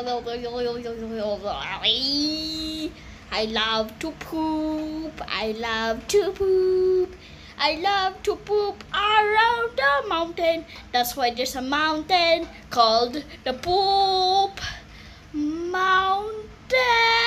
I love to poop. I love to poop. I love to poop around the mountain. That's why there's a mountain called the Poop Mountain.